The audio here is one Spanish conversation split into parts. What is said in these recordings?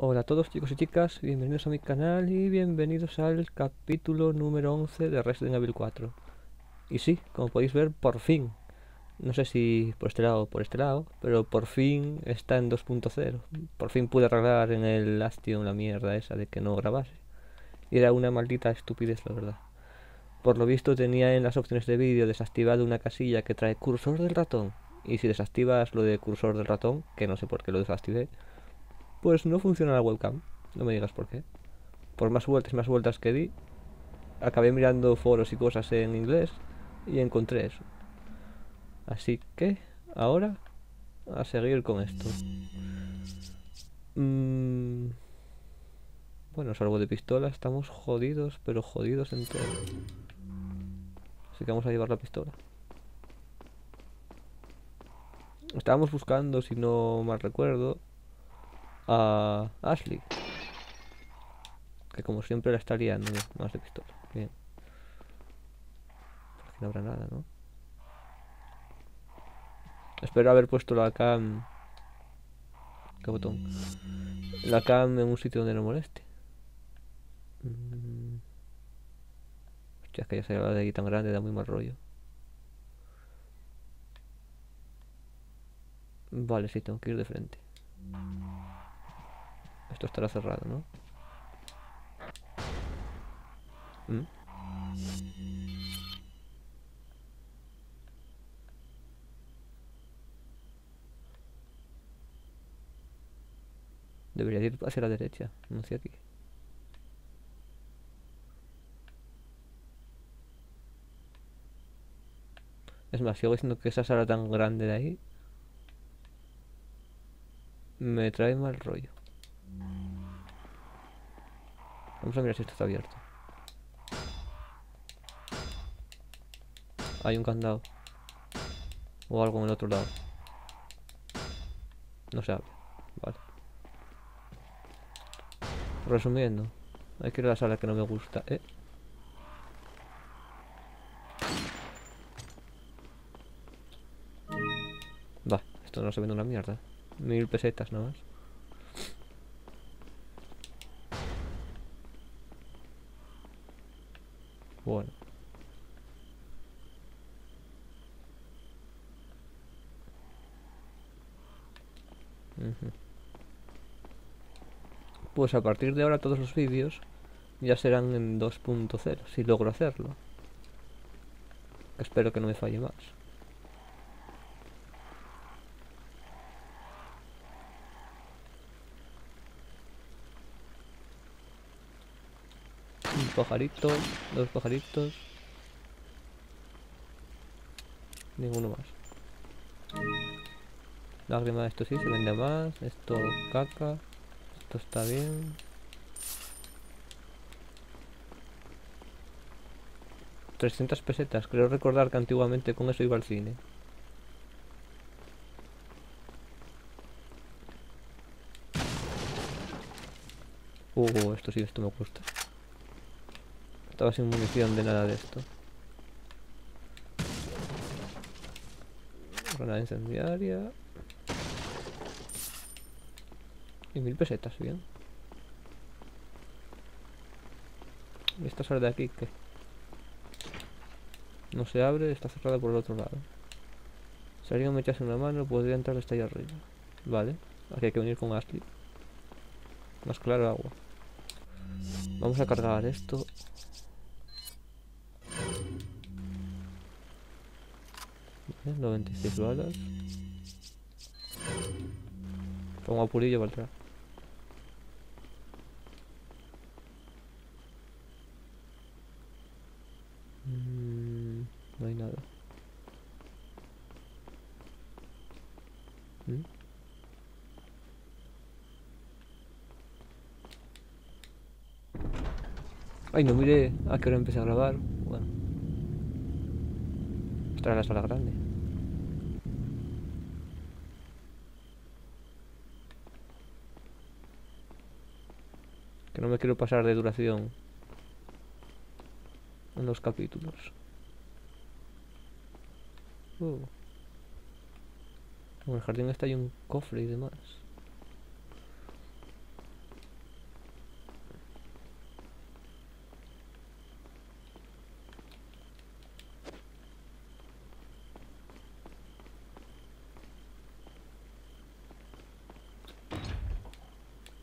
Hola a todos chicos y chicas, bienvenidos a mi canal y bienvenidos al capítulo número 11 de Resident Evil 4. Y sí, como podéis ver, por fin, no sé si por este lado o por este lado, pero por fin está en 2.0. Por fin pude arreglar en el Astion la mierda esa de que no grabase. Y era una maldita estupidez, la verdad. Por lo visto tenía en las opciones de vídeo desactivado una casilla que trae cursor del ratón. Y si desactivas lo de cursor del ratón, que no sé por qué lo desactivé, pues no funciona la webcam. No me digas por qué. Por más vueltas que di, acabé mirando foros y cosas en inglés y encontré eso. Así que, ahora, a seguir con esto. Mm, bueno, salvo de pistola, estamos jodidos, pero jodidos en todo. Así que vamos a llevar la pistola. Estábamos buscando, si no mal recuerdo, a Ashley. Que como siempre la estaría liando más de pistola. Bien. Por aquí no habrá nada, ¿no? Espero haber puesto la cam... ¿Qué botón? La cam en un sitio donde no moleste. Mm, hostia, es que ya se la de ahí tan grande, da muy mal rollo. Vale, sí, tengo que ir de frente. Esto estará cerrado, ¿no? ¿Mm? Debería ir hacia la derecha, no hacia aquí. Es más, sigo diciendo que esa sala tan grande de ahí me trae mal rollo. Vamos a mirar si esto está abierto. Hay un candado. O algo en el otro lado. No se abre. Vale. Resumiendo, hay que ir a la sala que no me gusta. Va, esto no se vende una mierda. 1000 pesetas nada más. Bueno. Ujú. Pues a partir de ahora todos los vídeos ya serán en 2.0, si logro hacerlo. Espero que no me falle más. Un pajarito, dos pajaritos, ninguno más. Lágrima, esto sí, se vende más. Esto caca. Esto está bien. 300 pesetas. Creo recordar que antiguamente con eso iba al cine. Esto sí, esto me gusta. Estaba sin munición de nada de esto. Granada incendiaria. Y 1000 pesetas, bien. ¿Y esta sala de aquí qué? No se abre, está cerrada por el otro lado. Si alguien me echase una mano, podría entrar hasta ahí arriba. Vale, aquí hay que venir con Ashley. Más claro, agua. Vamos a cargar esto. 96 balas. Pongo a Purillo para atrás. No hay nada. ¿Mm? Ay, no miré a qué hora empecé a grabar. Bueno, esta era la sala grande. Que no me quiero pasar de duración en los capítulos. En el jardín está hay un cofre y demás.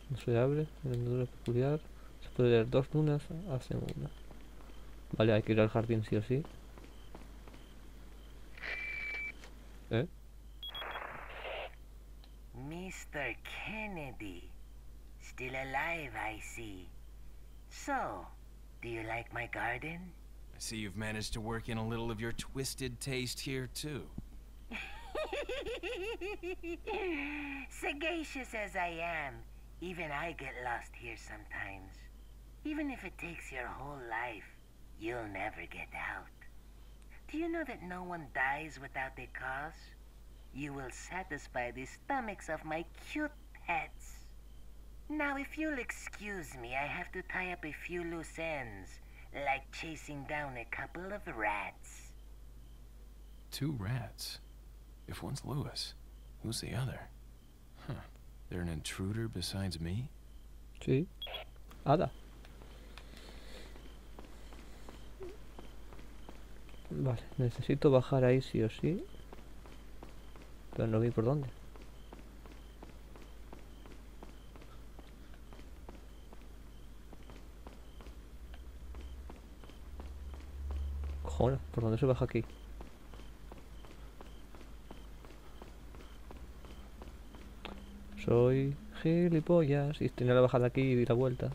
No se abre. Herradura peculiar. Se puede leer 2 lunas. Hacen una. Vale, hay que ir al jardín sí o sí. ¿Eh? Mr. Kennedy. Still alive, I see. So, do you like my garden? I see you've managed to work in a little of your twisted taste here, too. Sagacious as I am, even I get lost here sometimes. Even if it takes your whole life, you'll never get out. Do you know that no one dies without a cause? You will satisfy the stomachs of my cute pets. Now, if you'll excuse me, I have to tie up a few loose ends, like chasing down a couple of rats. 2 rats? If one's Lewis, who's the other? Huh. They're an intruder besides me? Sí. Ada. Vale, necesito bajar ahí sí o sí. Pero no vi por dónde. Cojones, ¿por dónde se baja aquí? Soy gilipollas y tenía la bajada aquí y di la vuelta.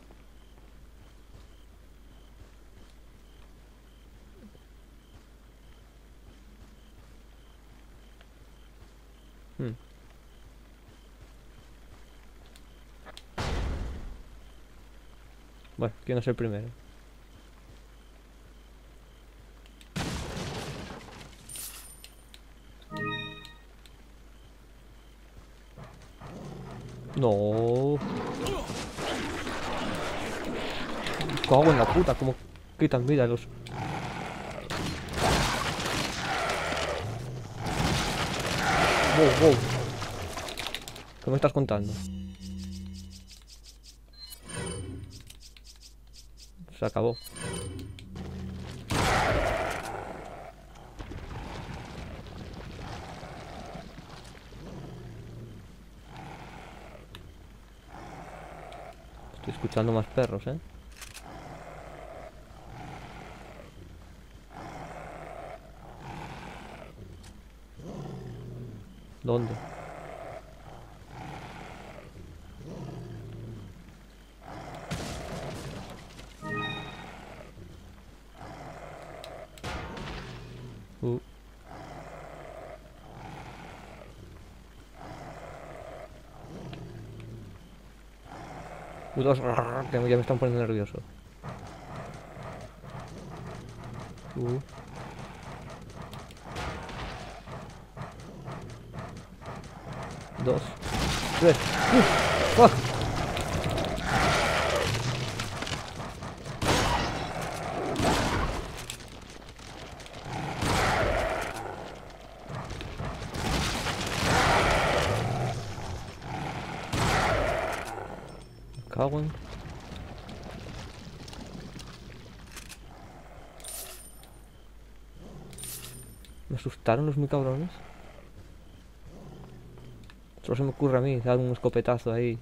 Bueno, ¿quién es el primero? No. Cago en la puta, como quitan vida los. Wow, wow. ¿Qué me estás contando? Se acabó. Estoy escuchando más perros, ¿eh? ¿Dónde? Uh. Dos, que ya me están poniendo nervioso. Dos, tres. Fuck. Me cago en. Me asustaron los muy cabrones. Solo se me ocurre a mí dar un escopetazo ahí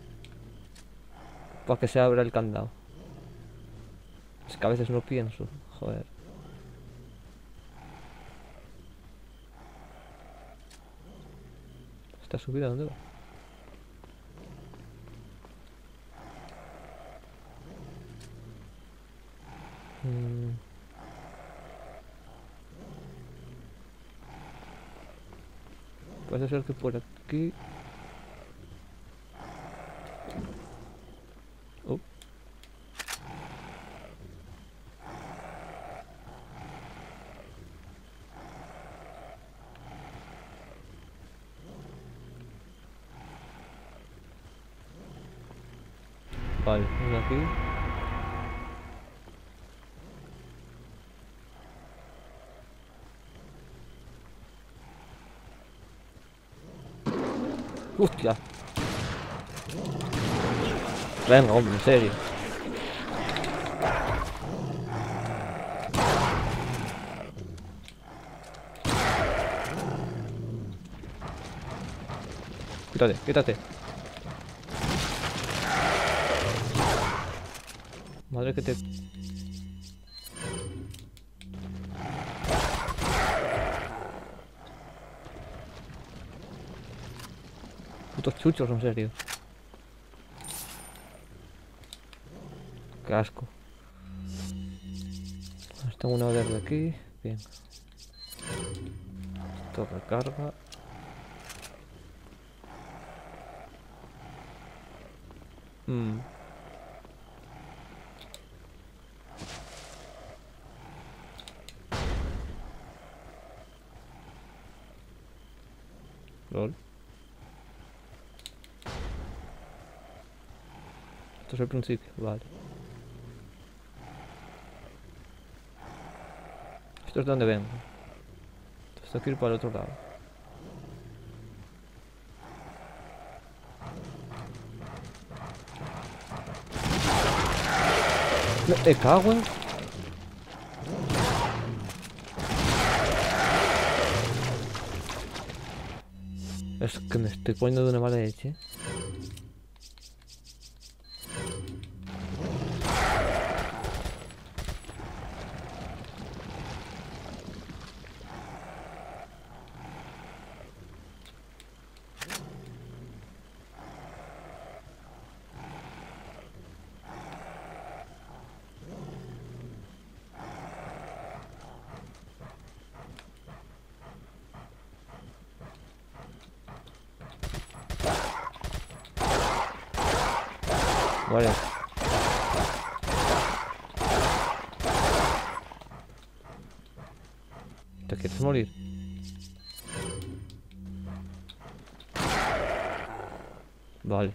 para que se abra el candado. Es que a veces no pienso, joder. ¿Esta subida dónde va? Puede ser que por aquí. Oh. Vale, uno aquí. ¡Hostia! Venga, hombre, en serio. Quítate, quítate. Madre que te... Putos chuchos, en serio. Qué asco. Tengo una verde aquí. Bien. Esto recarga. LOL. Esto es el principio, vale. Esto es donde vengo. Entonces tengo que ir para el otro lado. Me cago en... Es que me estoy poniendo de una mala leche. Vale. ¿Te quieres morir? Vale.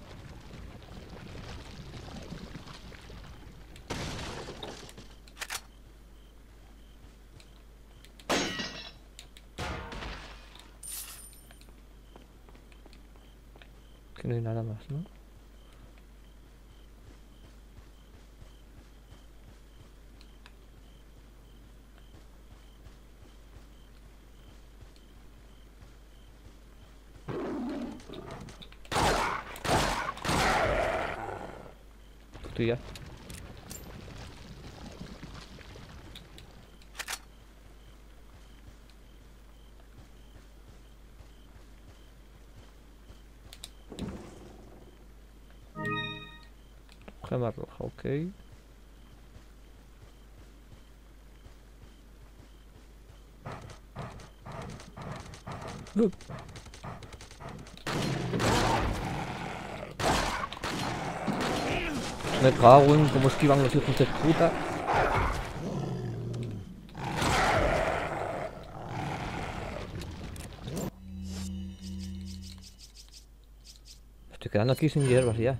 Que no hay nada más, ¿no? Estoy ya. Gema roja, ok. Me cago en cómo esquivan los hijos de puta. Me estoy quedando aquí sin hierbas ya.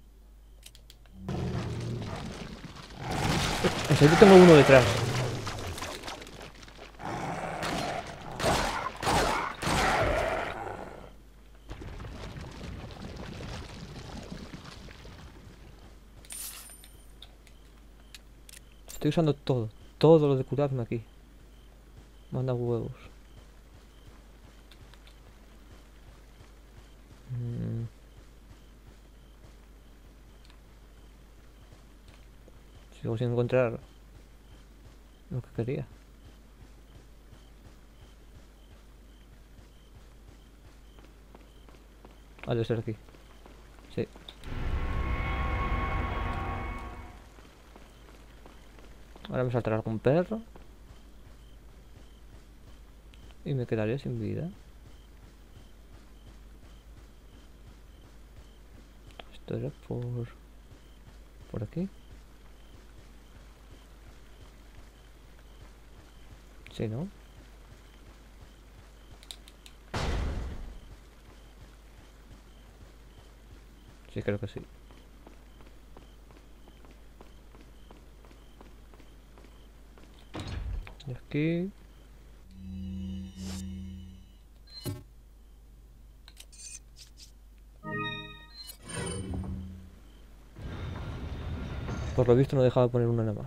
En serio tengo uno detrás. Estoy usando todo lo de curarme aquí. Manda huevos. Sigo sin encontrar lo que quería. Ah, debe ser aquí. Sí. Ahora me saltará algún perro. Y me quedaré sin vida. Esto era por aquí. Sí, ¿no? Sí, creo que sí. Y aquí... Por lo visto no dejaba poner una nada más.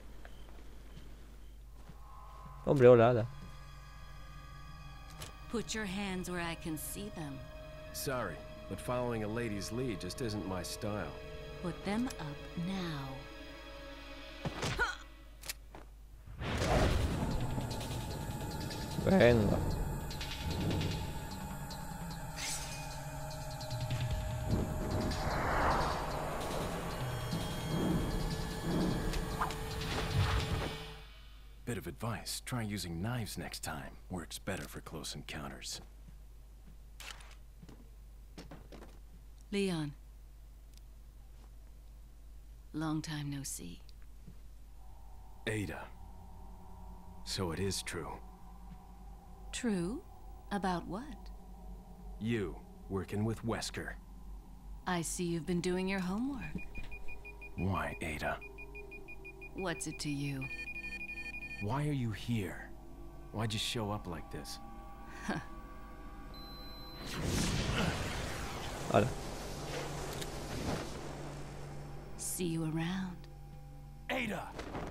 Hombre, hola, Ada. Put your hands where I can see them. Sorry, but following a lady's lead just isn't my style. Put them up now. Venga. Bit of advice, try using knives next time. Works better for close encounters. Leon. Long time no see. Ada. So it is true. True? About what? You, working with Wesker. I see you've been doing your homework. Why, Ada? What's it to you? Why are you here? Why'd you show up like this? Hala. See you around. Ada!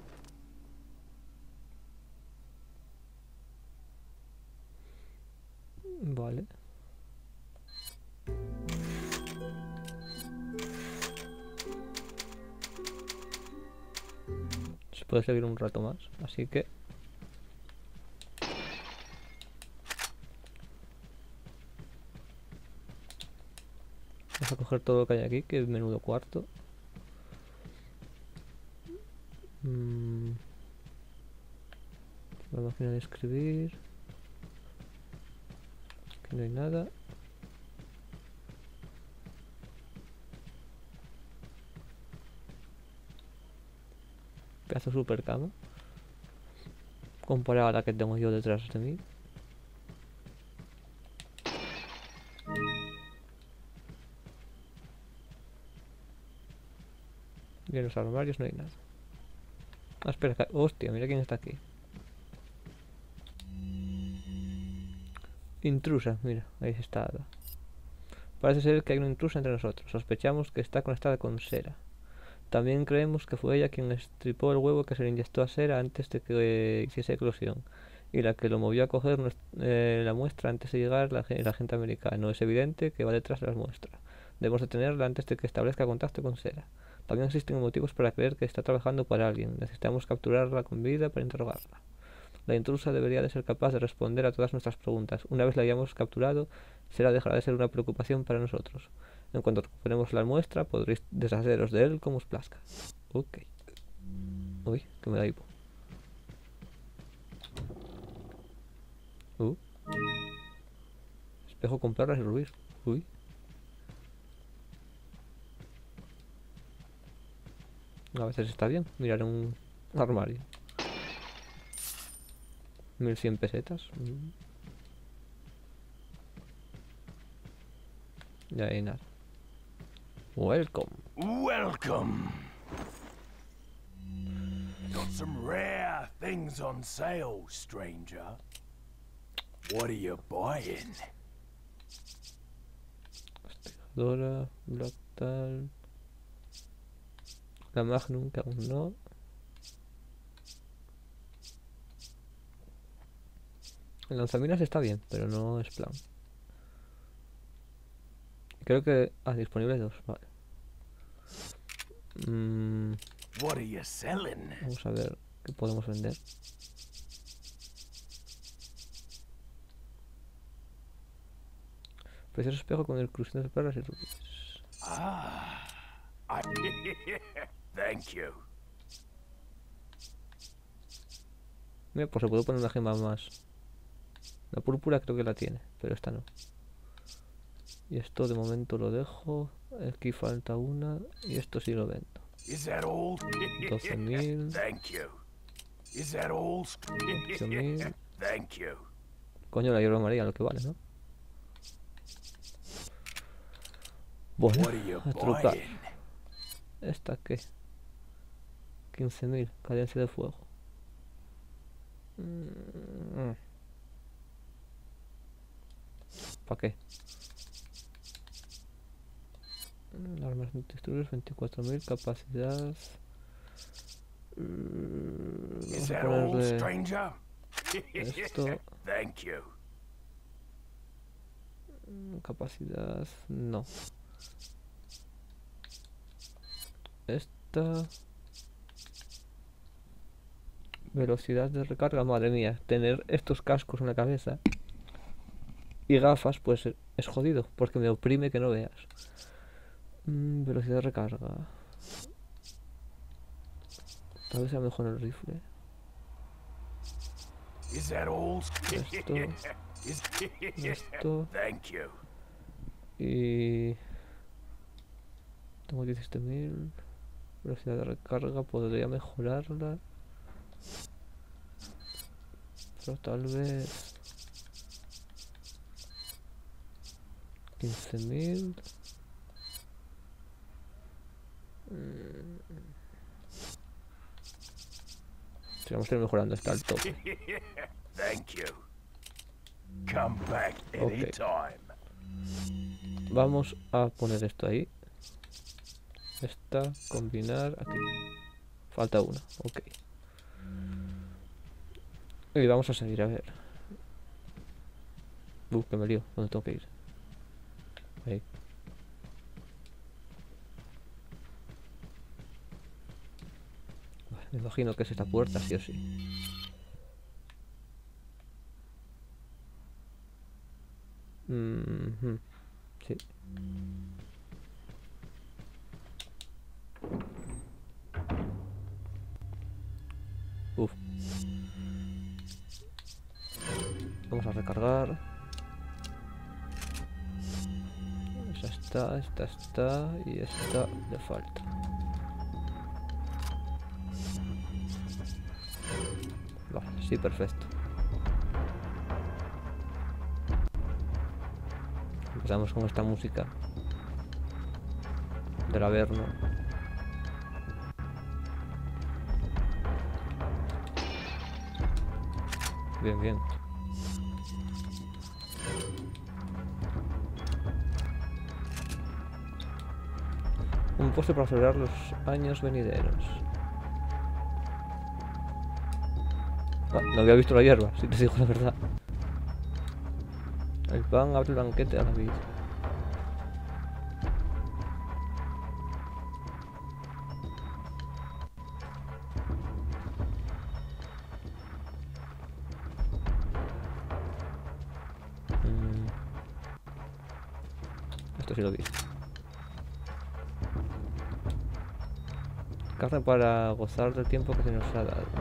Vale. Se puede seguir un rato más, así que... Vamos a coger todo lo que hay aquí, que es menudo cuarto. La máquina de escribir. Aquí no hay nada. Pedazo super cama. Comparada a la que tengo yo detrás de mí. Y en los armarios no hay nada. Ah, espera, hostia, mira quién está aquí. Intrusa, mira, ahí está Ada. Parece ser que hay una intrusa entre nosotros. Sospechamos que está conectada con Sera. También creemos que fue ella quien estripó el huevo que se le inyectó a Sera antes de que hiciese eclosión, y la que lo movió a coger la muestra antes de llegar el agente americano. Es evidente que va detrás de las muestras. Debemos detenerla antes de que establezca contacto con Sera. También existen motivos para creer que está trabajando para alguien. Necesitamos capturarla con vida para interrogarla. La intrusa debería de ser capaz de responder a todas nuestras preguntas. Una vez la hayamos capturado, Sera dejará de ser una preocupación para nosotros. En cuanto recuperemos la muestra, podréis deshaceros de él como os plazca. Ok. Uy, que me da hipo. Espejo con perlas y rubíes. Uy. A veces está bien mirar un armario. 1100 pesetas. Ya hay nada. Welcome. Welcome. Got some rare things on sale, stranger. What are you buying? Dora, Black Tal. La Magnum, que aún no. El lanzaminas está bien, pero no es plan. Creo que... Ah, disponible 2, vale. What are you selling? Vamos a ver qué podemos vender. Precioso espejo con el crucero de perlas y rubíes. Ah, thank you. Mira, pues se puede poner una gema más. La púrpura creo que la tiene, pero esta no. Y esto de momento lo dejo. Aquí falta una y esto sí lo vendo. Is that all? 12.000. Thank you. Is that all? 8.000. Thank you. Coño, la hierba amarilla lo que vale, ¿no? Bueno, What are you a trucar. buying? ¿Esta qué? 15.000, cadencia de fuego. ¿Para qué? Armas multidestructores, 24.000, capacidad. Is Vamos a that all, ponerle stranger? esto. Thank you. Capacidad, no. Esta. Velocidad de recarga, madre mía. Tener estos cascos en la cabeza y gafas, pues es jodido, porque me oprime que no veas. Velocidad de recarga. Tal vez sea mejor el rifle. Is that all? Esto. Thank you. Y... tengo 17.000. Velocidad de recarga, podría mejorarla. Pero tal vez... 15.000. Sí, vamos a ir mejorando hasta el tope. Thank you. Come back anytime. Vamos a poner esto ahí. Esta, combinar aquí. Falta una, ok. Y vamos a seguir, a ver. Que me lío, ¿dónde tengo que ir? Ahí. Vale, me imagino que es esta puerta, sí o sí. Sí. Uf. Vamos a recargar. Esta está y esta le falta. Vale, sí, perfecto. Empezamos con esta música del Averno. Bien, bien. Un puesto para celebrar los años venideros. No había visto la hierba, si te digo la verdad. El pan abre el banquete a la vida. Esto sí lo vi. Carne para gozar del tiempo que se nos ha dado.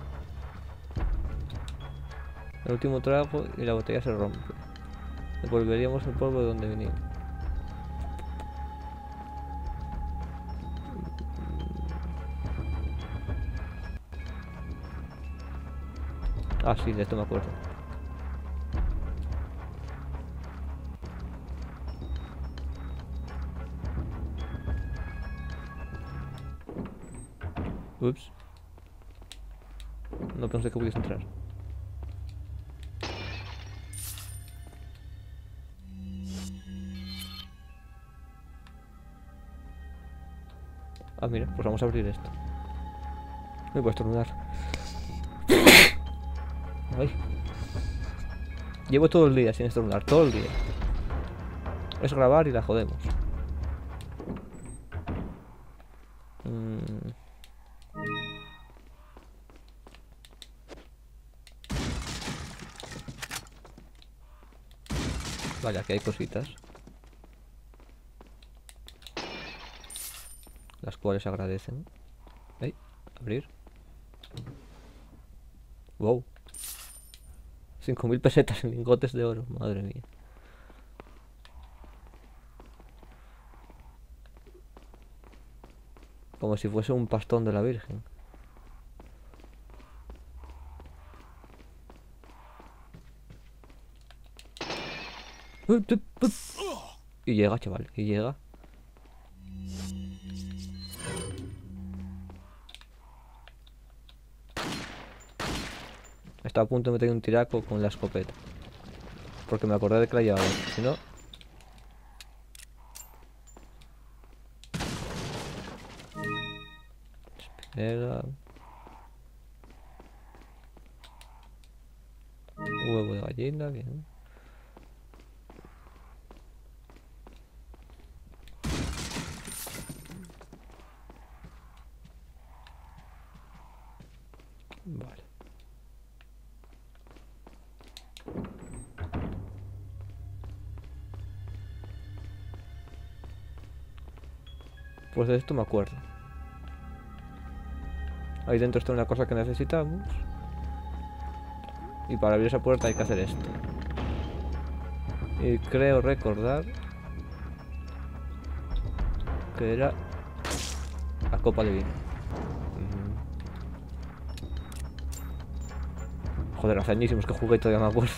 El último trago y la botella se rompe. Devolveríamos el polvo de donde vinimos. Ah, sí, de esto me acuerdo. Ups. No pensé que pudiese entrar. Ah, mira, pues vamos a abrir esto. Me voy a estornudar. Ay. Llevo todo el día sin estornudar, todo el día. Es grabar y la jodemos. Vale, aquí hay cositas. Las cuales agradecen. Ay, abrir. Wow. 5.000 pesetas en lingotes de oro, madre mía. Como si fuese un pastón de la Virgen. Y llega, chaval, y llega. Estaba a punto de meter un tiraco con la escopeta. Porque me acordé de que la llevaba. Si no... Espera... Huevo de gallina, bien. Vale. Pues de esto me acuerdo. Ahí dentro está una cosa que necesitamos. Y para abrir esa puerta hay que hacer esto. Y creo recordar que era la copa de vino. Joder, hace añísimos que jugué y todavía me acuerdo.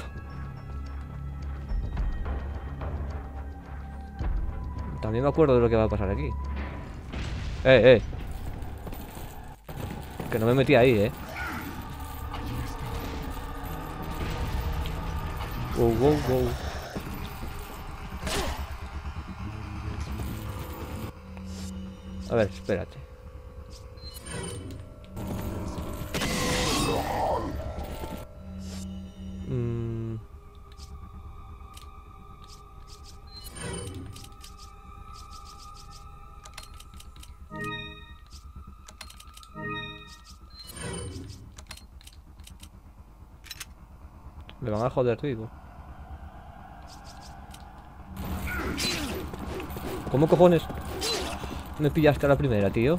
También me acuerdo de lo que va a pasar aquí. Que no me metí ahí, Wow, wow, wow. A ver, espérate. Me van a joder, digo. ¿Cómo cojones me pillaste a la primera, tío?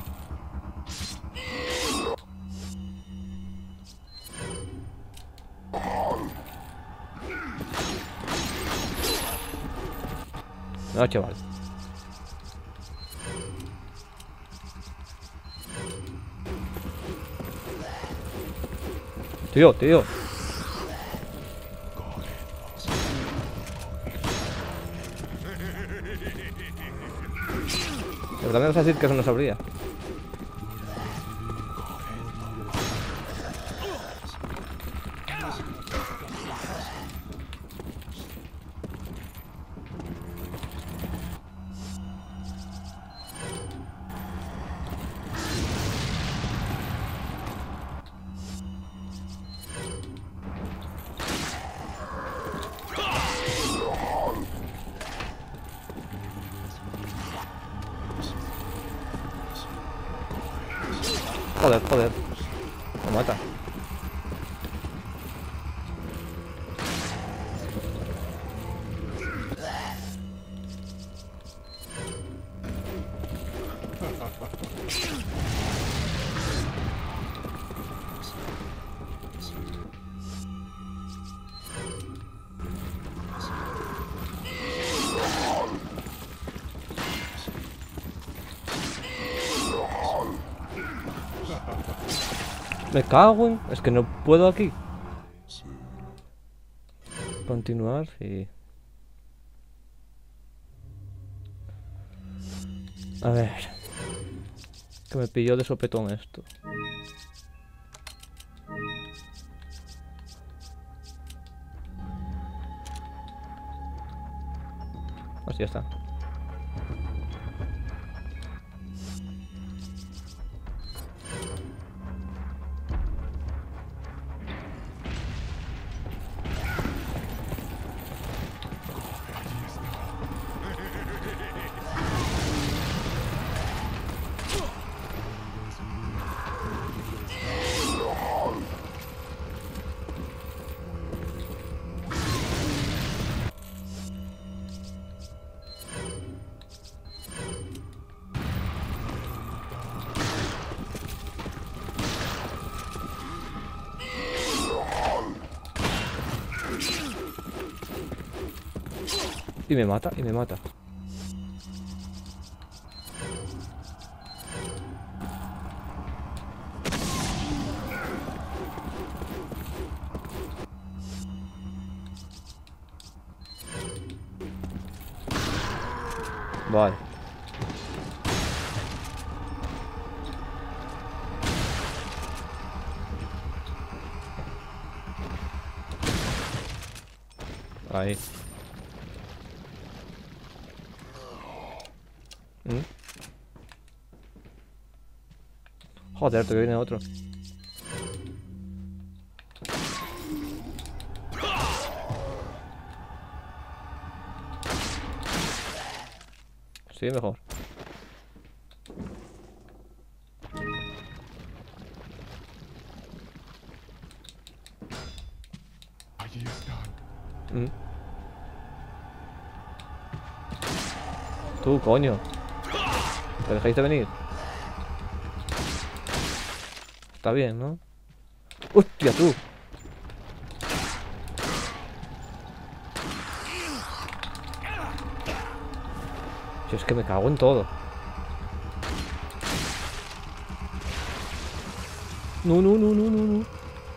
No, chaval. Tío. De verdad me vas a decir que eso no sabría. Joder. Me mata. Me cago en... Es que no puedo aquí. Continuar y... A ver... Que me pilló de sopetón esto. Así ya está. Y me mata. Vale. Ahí. Joder, todavía viene otro. Sí, mejor. Mm. Tú, coño. ¿Me dejáis de venir? Está bien, ¿no? ¡Hostia, tú! Si es que me cago en todo. No, no, no, no, no, no.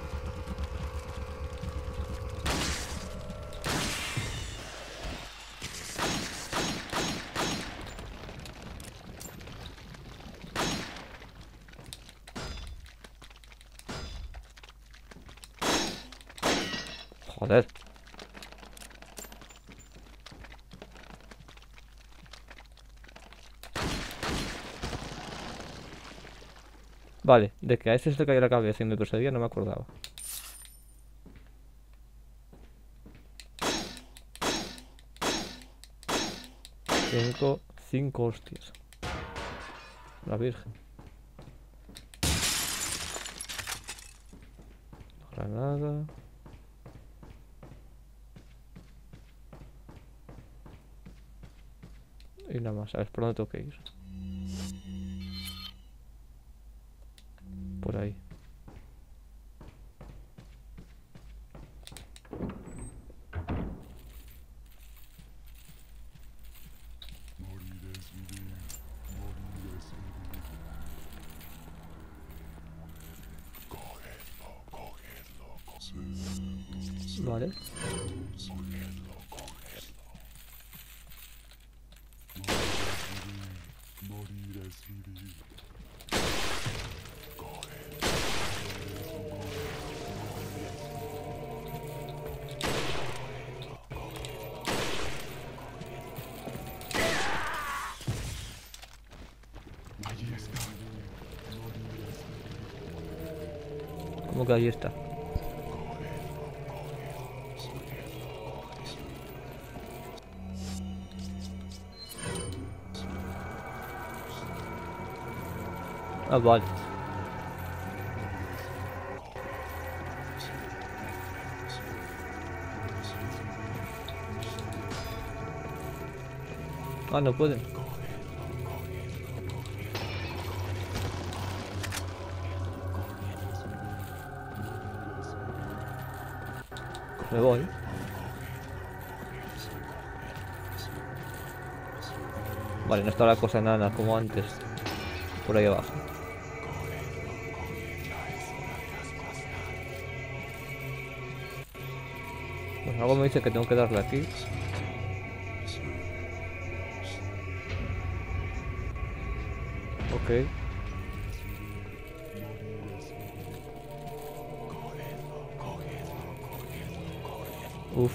Joder. Vale, de que a ese se le cayó la cabeza y me perseguía no me acordaba. Cinco hostias. La Virgen. Granada. Y nada más, a ver por dónde tengo que ir. Por ahí. Vale. ¿Cómo que ahí está? Ah, vale. Ah, no pueden. Me voy. Vale, no está la cosa nada como antes. Por ahí abajo. Pues algo me dice que tengo que darle aquí. Ok. Uf.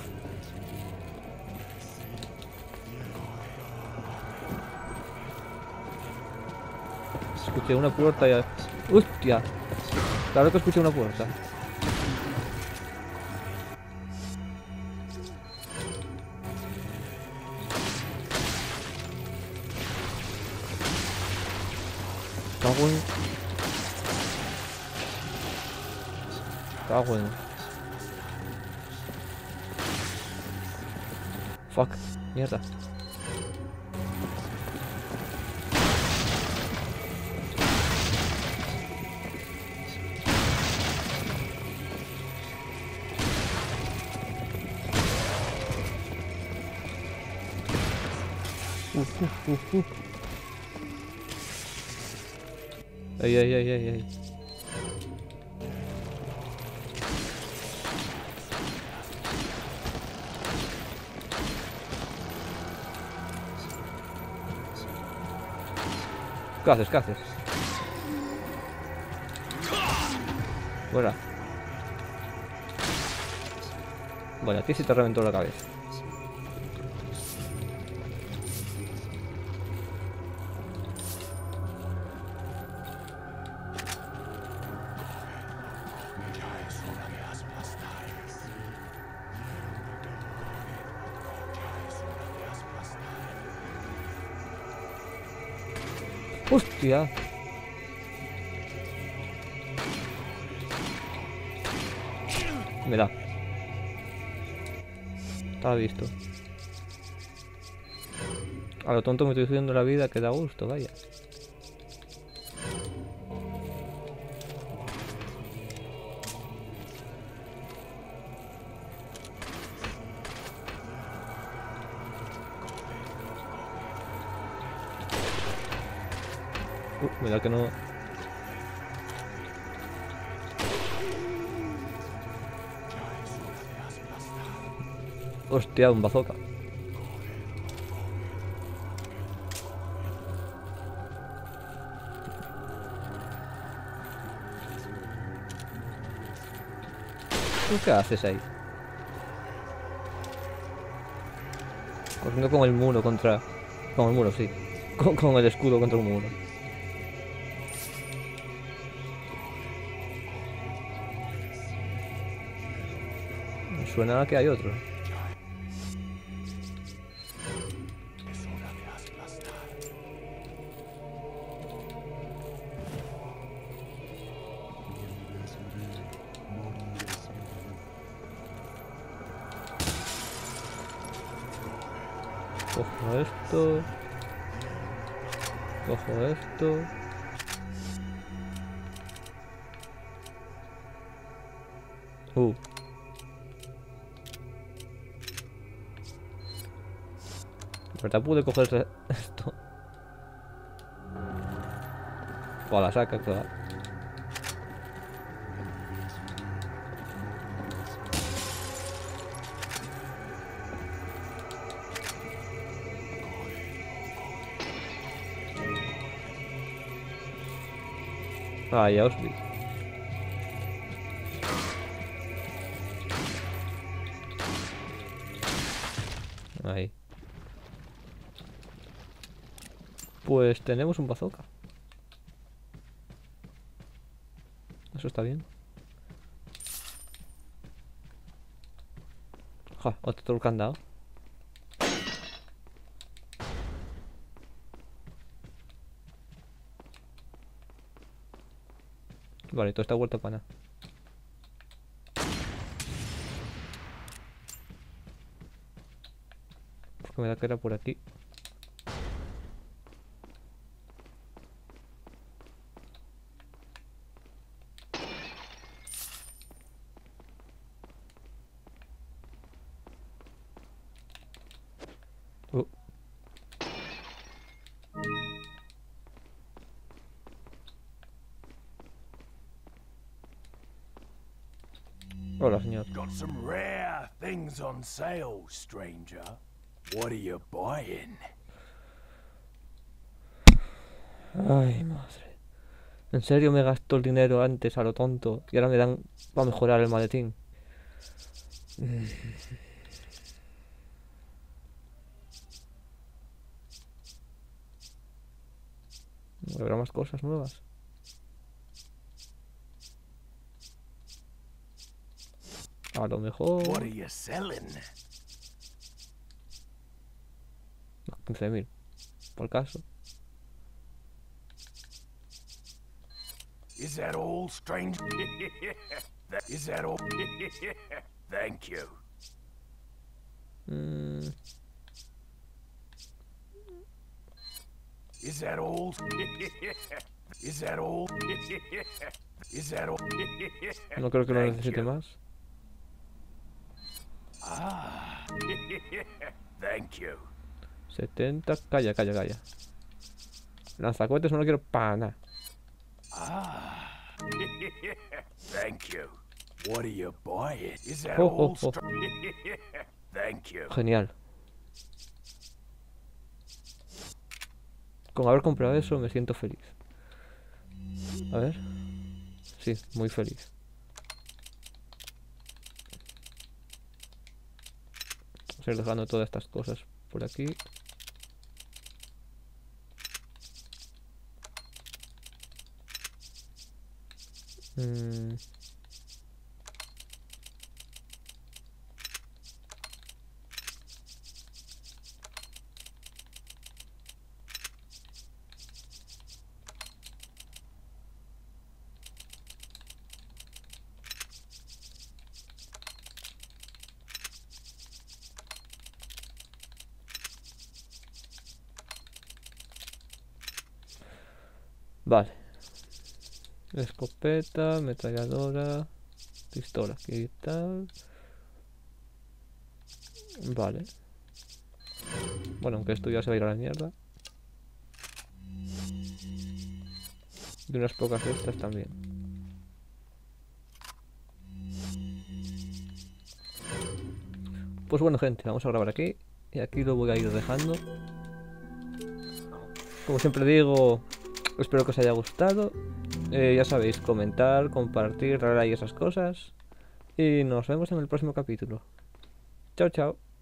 Escuché una puerta y... ¡Hostia! Claro que escuché una puerta. Cago en... Cago en... Fuck. Mierda. Ay, ay, ay, ay, ay. ¿Qué haces? ¿Qué haces? Fuera. Vale, a ti sí te reventó la cabeza. ¡Hostia! Me da. Estaba visto. A lo tonto me estoy subiendo la vida que da gusto, vaya. Mira que no... Hostia, un bazooka. ¿Tú qué haces ahí? Corriendo con el muro contra... Con el muro, sí. Con el escudo contra un muro. Me suena a que hay otro. Cojo esto. Cojo esto. ¿Verdad pude coger esto? O la saca, claro. Ah, ya os vi. Ahí. Pues tenemos un bazooka. Eso está bien. Ja, otro candado. Vale, todo está vuelto para nada. Porque me da que era por aquí. Hola, señor. Got some rare things on sale, stranger. What are you buying? Ay, madre. ¿En serio me gastó el dinero antes a lo tonto? Y ahora me dan para mejorar el maletín. ¿Habrá más cosas nuevas? A lo mejor... What are you selling? 15.000. Por caso. Is that all, stranger? Is that all? Thank you. Is that all? Is that all? Is that all? No creo que lo Thank necesite you. más. Ah. Thank you. 70. Calla, calla, calla. Lanzacohetes no lo quiero para nada. Ah. Thank you. What are you buying? Is that Oh, all? oh, oh. Thank you. Genial. Con haber comprado eso me siento feliz. A ver. Sí, muy feliz. Vamos a ir dejando todas estas cosas por aquí. Vale. Escopeta, ametralladora, pistola, aquí tal. Vale. Bueno, aunque esto ya se va a ir a la mierda. Y unas pocas de estas también. Pues bueno, gente, vamos a grabar aquí. Y aquí lo voy a ir dejando. Como siempre digo, espero que os haya gustado. Ya sabéis, comentar, compartir, darle like y esas cosas. Y nos vemos en el próximo capítulo. Chao, chao.